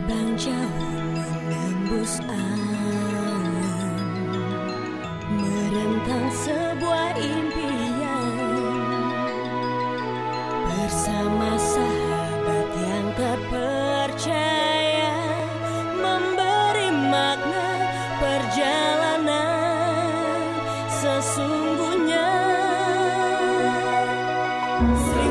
Terbang jauh menembus alam, merentang sebuah impian bersama sahabat yang terpercaya, memberi makna perjalanan sesungguhnya.